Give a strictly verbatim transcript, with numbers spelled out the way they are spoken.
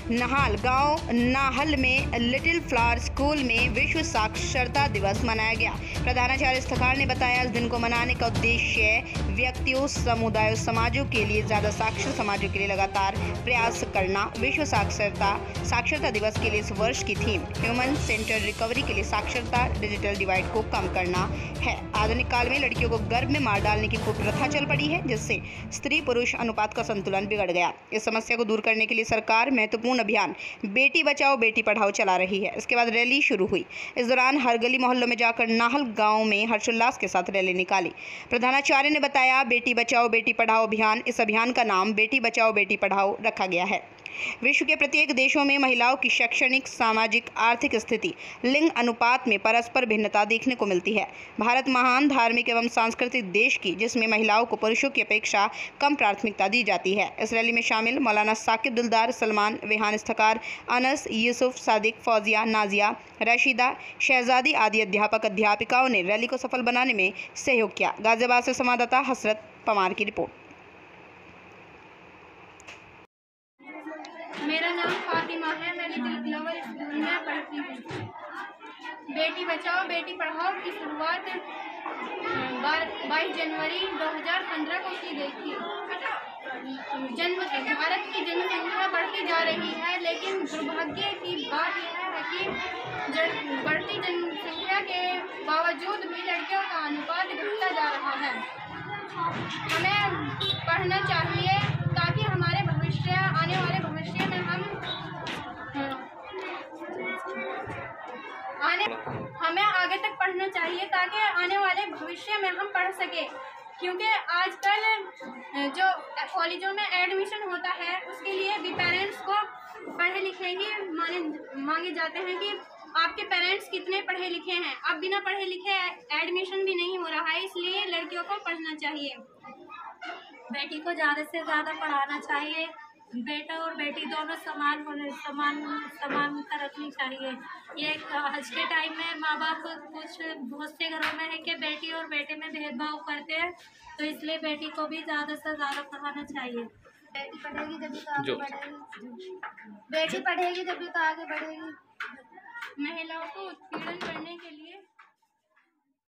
Nahal गांव Nahal में little flower school में विश्व साक्षरता दिवस मनाया गया। प्रधानाचार्य इफ्तिखार ने बताया, इस दिन को मनाने का उद्देश्य व्यक्तियों, समुदायों, समाजों के लिए ज़्यादा साक्षर समाजों के लिए लगातार प्रयास करना। विश्व साक्षरता साक्षरता दिवस के लिए इस वर्ष की थीम ह्यूमन सेंटर रिकवरी के लिए साक्षरता डिजिटल डिवाइड को कम करना है। आधुनिक काल में लड़कियों को गर्भ में मार डालने की कुप्रथा चल पड़ी है, जिससे स्त्री पुरुष अनुपात का संतुलन बिगड़ गया। इस समस्या को दूर करने के लिए सरकार महत्वपूर्ण अभियान बेटी बचाओ बेटी पढ़ाओ चला रही है। इसके बाद रैली शुरू हुई। इस दौरान हर गली मोहल्लों में जाकर नाहल गांव में हर्षोल्लास के साथ रैली निकाली। प्रधानाचार्य ने बताया, बेटी बचाओ बेटी पढ़ाओ अभियान, इस अभियान का नाम बेटी बचाओ बेटी पढ़ाओ रखा गया है। विश्व के प्रत्येक देशों में महिलाओं की शैक्षणिक, सामाजिक, आर्थिक स्थिति, लिंग अनुपात में परस्पर भिन्नता देखने को मिलती है। भारत महान धार्मिक एवं सांस्कृतिक देश की, जिसमें महिलाओं को पुरुषों की अपेक्षा कम प्राथमिकता दी जाती है। इस रैली में शामिल मौलाना साकिब दिलदार, सलमान, रेहान इफ्तिखार, अनस, यूसुफ, सादिक, फौजिया, नाजिया, रशीदा, शहजादी आदि अध्यापक अध्यापिकाओं ने रैली को सफल बनाने में सहयोग किया। गाजियाबाद से संवाददाता हसरत पमार की रिपोर्ट। मेरा नाम फातिमा है। मैं लिटिल फ्लावर स्कूल में पढ़ती हूँ। बेटी बचाओ बेटी पढ़ाओ की शुरुआत बाईस जनवरी दो हज़ार पंद्रह को की गई थी। जन्म भारत की जनसंख्या बढ़ती जा रही है, लेकिन दुर्भाग्य की बात यह है कि बढ़ती जनसंख्या के बावजूद भी लड़कियों का अनुपात घटता जा रहा है। हमें पढ़ना चाहिए ताकि हमारे भविष्य आने वाले भविष्य में हम आने हमें आगे तक पढ़ना चाहिए ताकि आने वाले भविष्य में हम पढ़ सके। क्योंकि आजकल जो कॉलेजों में एडमिशन होता है, उसके लिए भी पेरेंट्स को पढ़े लिखे ही माने मांगे जाते हैं कि आपके पेरेंट्स कितने पढ़े लिखे हैं। अब बिना पढ़े लिखे एडमिशन भी नहीं हो रहा है, इसलिए लड़कियों को पढ़ना चाहिए। बेटी को ज़्यादा से ज़्यादा पढ़ाना चाहिए। बेटा और बेटी दोनों समान होने समान समानता रखनी चाहिए। ये आज के टाइम में माँ बाप कुछ बहुत से घरों में है कि बेटी और बेटे में भेदभाव करते हैं, तो इसलिए बेटी को भी ज़्यादा से ज़्यादा पढ़ाना चाहिए। बेटी पढ़ेगी जब तो आगे बढ़ेगी। बेटी पढ़ेगी जब तो आगे बढ़ेगी। महिलाओं को उत्पीड़न करने के लिए